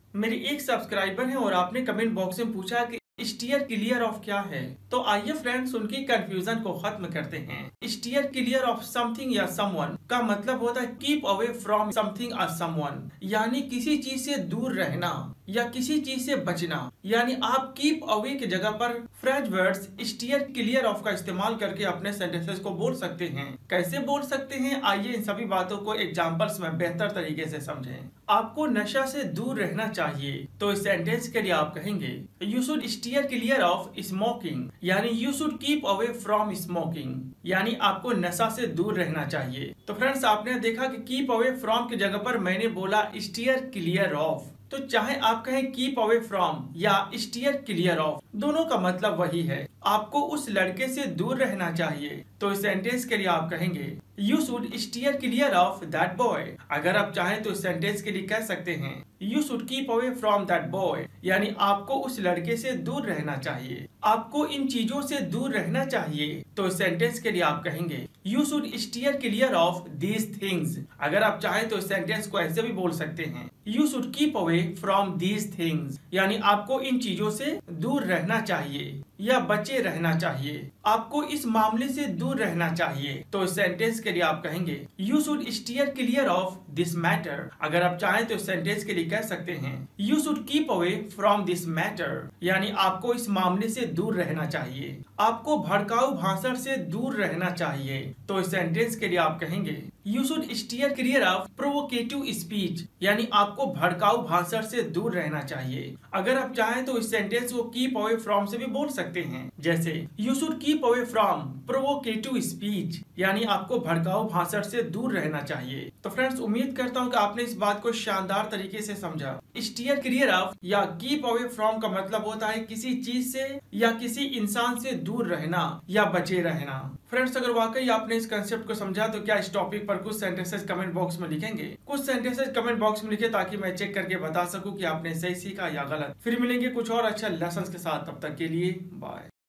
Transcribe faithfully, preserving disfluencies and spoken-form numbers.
मेरे एक सब्सक्राइबर हैं और आपने कमेंट बॉक्स में पूछा कि स्टीयर क्लियर ऑफ क्या है। तो आइए फ्रेंड्स उनकी कंफ्यूजन को खत्म करते हैं। स्टीयर क्लियर ऑफ समथिंग या समवन का मतलब होता है कीप अवे फ्रॉम समथिंग और समवन, यानी किसी चीज से दूर रहना या किसी चीज से बचना। यानी आप कीप अवे की जगह पर French words steer clear of का इस्तेमाल करके अपने सेंटेंसेस को बोल सकते हैं। कैसे बोल सकते हैं, आइए इन सभी बातों को एग्जांपल्स में बेहतर तरीके से समझें। आपको नशा से दूर रहना चाहिए, तो इस सेंटेंस के लिए आप कहेंगे you should steer clear of smoking, यानी you should keep away from smoking, यानी आपको नशा से दूर रहना चाहिए। तो फ्रेंड्स आपने देखा कि कीप अवे फ्रॉम की जगह पर मैंने बोला स्टीयर क्लियर ऑफ। तो चाहे आप कहें कीप अवे फ्रॉम या स्टीयर क्लियर ऑफ, दोनों का मतलब वही है, आपको उस लड़के से दूर रहना चाहिए। तो इस सेंटेंस के लिए आप कहेंगे you should steer clear of that boy. अगर आप चाहें तो इस सेंटेंस के लिए कह सकते हैं you should keep away from that boy, यानी आपको उस लड़के से दूर रहना चाहिए, आपको इन चीजों से दूर रहना चाहिए। तो इस सेंटेंस के लिए आप कहेंगे you should steer clear of these things. अगर आप चाहें तो इस सेंटेंस को ऐसे भी बोल सकते हैं you should keep away from these things, यानी आपको इन चीजों से दूर रहना चाहिए या बचे रहना चाहिए, आपको इस मामले से दूर रहना चाहिए। तो इस सेंटेंस के लिए आप कहेंगे you should steer clear of this matter. अगर आप चाहें तो इस सेंटेंस के लिए कह सकते हैं you should keep away from this matter, यानी आपको इस मामले से दूर रहना चाहिए, आपको भड़काऊ भाषण से दूर रहना चाहिए। तो इस सेंटेंस के लिए आप कहेंगे you should steer clear of provocative speech, यानी आपको भड़काऊ भाषण से दूर रहना चाहिए। अगर आप चाहें तो इस सेंटेंस को कीप अवे फ्रॉम से भी बोल सकते हैं, जैसे you should keep away from provocative speech, यानी आपको भड़काऊ भाषण से दूर रहना चाहिए। तो फ्रेंड्स उम्मीद करता हूँ कि आपने इस बात को शानदार तरीके से समझा। स्टीयर क्लियर ऑफ या कीप अवे फ्रॉम का मतलब होता है किसी चीज से या किसी इंसान से दूर रहना या बचे रहना। फ्रेंड्स अगर वाकई आपने इस कंसेप्ट को समझा तो क्या इस टॉपिक पर कुछ सेंटेंसेस कमेंट बॉक्स में लिखेंगे? कुछ सेंटेंसेस कमेंट बॉक्स में लिखे ताकि मैं चेक करके बता सकूं कि आपने सही सीखा या गलत। फिर मिलेंगे कुछ और अच्छा लेसन्स के साथ, तब तक के लिए बाय।